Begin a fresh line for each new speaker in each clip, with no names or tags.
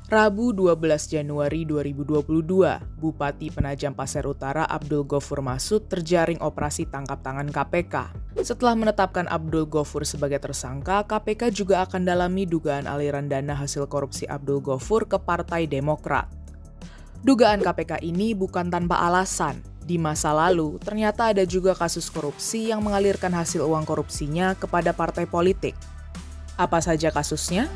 Rabu 12 Januari 2022, Bupati Penajam Pasir Utara Abdul Ghafur Masud terjaring operasi tangkap tangan KPK. Setelah menetapkan Abdul Ghafur sebagai tersangka, KPK juga akan dalami dugaan aliran dana hasil korupsi Abdul Ghafur ke Partai Demokrat. Dugaan KPK ini bukan tanpa alasan. Di masa lalu, ternyata ada juga kasus korupsi yang mengalirkan hasil uang korupsinya kepada partai politik. Apa saja kasusnya?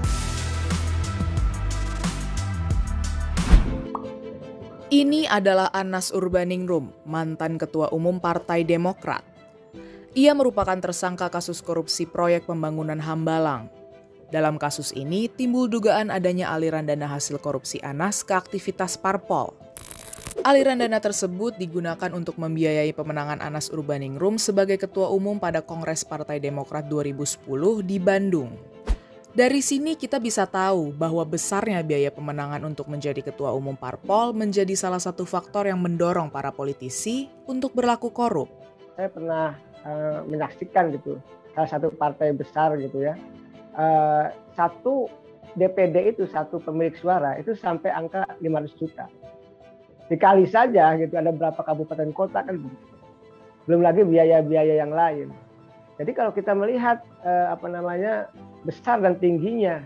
Ini adalah Anas Urbaningrum, mantan Ketua Umum Partai Demokrat. Ia merupakan tersangka kasus korupsi proyek pembangunan Hambalang. Dalam kasus ini, timbul dugaan adanya aliran dana hasil korupsi Anas ke aktivitas parpol. Aliran dana tersebut digunakan untuk membiayai pemenangan Anas Urbaningrum sebagai Ketua Umum pada Kongres Partai Demokrat 2010 di Bandung. Dari sini kita bisa tahu bahwa besarnya biaya pemenangan untuk menjadi ketua umum parpol menjadi salah satu faktor yang mendorong para politisi untuk berlaku korup.
Saya pernah menyaksikan gitu, salah satu partai besar gitu ya, satu DPD itu, satu pemilik suara itu sampai angka 500 juta. Dikali saja gitu, ada berapa kabupaten kota kan, belum lagi biaya-biaya yang lain. Jadi kalau kita melihat besar dan tingginya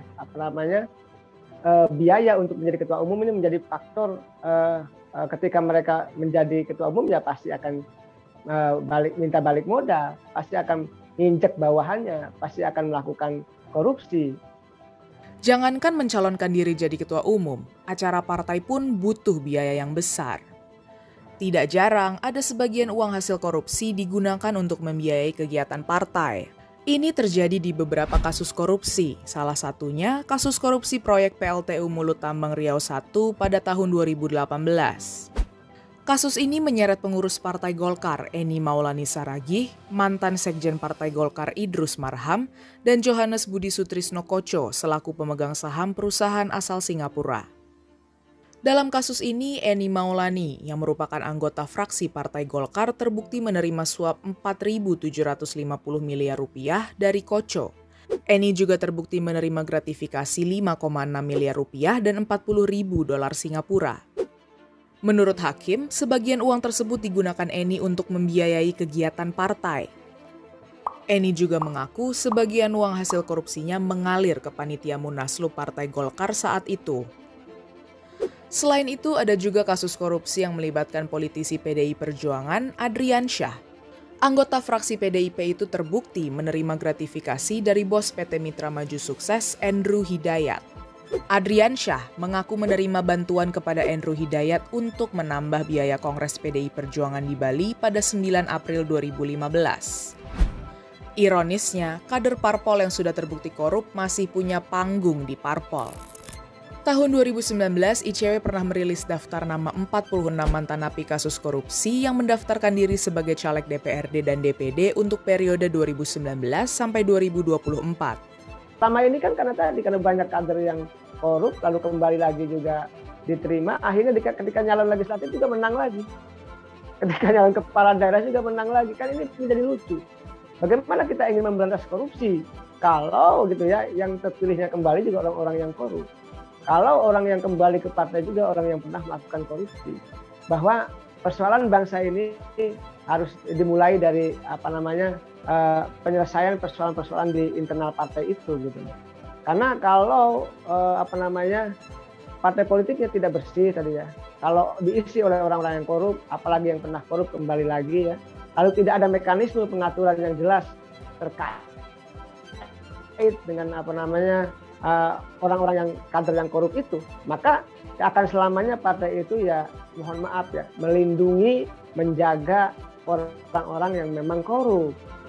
biaya untuk menjadi ketua umum ini menjadi faktor ketika mereka menjadi ketua umum ya pasti akan minta balik modal, pasti akan injek bawahannya, pasti akan melakukan korupsi.
Jangankan mencalonkan diri jadi ketua umum, acara partai pun butuh biaya yang besar. Tidak jarang ada sebagian uang hasil korupsi digunakan untuk membiayai kegiatan partai. Ini terjadi di beberapa kasus korupsi, salah satunya kasus korupsi proyek PLTU Mulut Tambang Riau I pada tahun 2018. Kasus ini menyeret pengurus Partai Golkar Eni Maulani Saragih, mantan Sekjen Partai Golkar Idrus Marham, dan Johannes Budi Sutrisno Koco selaku pemegang saham perusahaan asal Singapura. Dalam kasus ini, Eni Maulani yang merupakan anggota fraksi Partai Golkar terbukti menerima suap 4.750 miliar rupiah dari Koco. Eni juga terbukti menerima gratifikasi 5,6 miliar rupiah dan 40.000 dolar Singapura. Menurut hakim, sebagian uang tersebut digunakan Eni untuk membiayai kegiatan partai. Eni juga mengaku sebagian uang hasil korupsinya mengalir ke panitia Munaslup Partai Golkar saat itu. Selain itu, ada juga kasus korupsi yang melibatkan politisi PDI Perjuangan, Adrian Syah. Anggota fraksi PDIP itu terbukti menerima gratifikasi dari bos PT Mitra Maju Sukses, Andrew Hidayat. Adrian Syah mengaku menerima bantuan kepada Andrew Hidayat untuk menambah biaya Kongres PDI Perjuangan di Bali pada 9 April 2015. Ironisnya, kader parpol yang sudah terbukti korup masih punya panggung di parpol. Tahun 2019, ICW pernah merilis daftar nama 46 mantan napi kasus korupsi yang mendaftarkan diri sebagai caleg DPRD dan DPD untuk periode 2019 sampai 2024.
Selama ini kan karena banyak kader yang korup, lalu kembali lagi juga diterima, akhirnya ketika nyalon legislatif juga menang lagi. Ketika nyalon kepala daerah juga menang lagi, kan ini menjadi lucu. Bagaimana kita ingin memberantas korupsi kalau gitu ya, yang terpilihnya kembali juga orang-orang yang korup. Kalau orang yang kembali ke partai juga orang yang pernah melakukan korupsi, bahwa persoalan bangsa ini harus dimulai dari penyelesaian persoalan-persoalan di internal partai itu gitu. Karena kalau partai politiknya tidak bersih tadi ya, kalau diisi oleh orang-orang yang korup, apalagi yang pernah korup kembali lagi ya, lalu tidak ada mekanisme pengaturan yang jelas terkait dengan orang-orang yang kader yang korup itu, maka akan selamanya partai itu ya mohon maaf ya melindungi, menjaga orang-orang yang memang korup.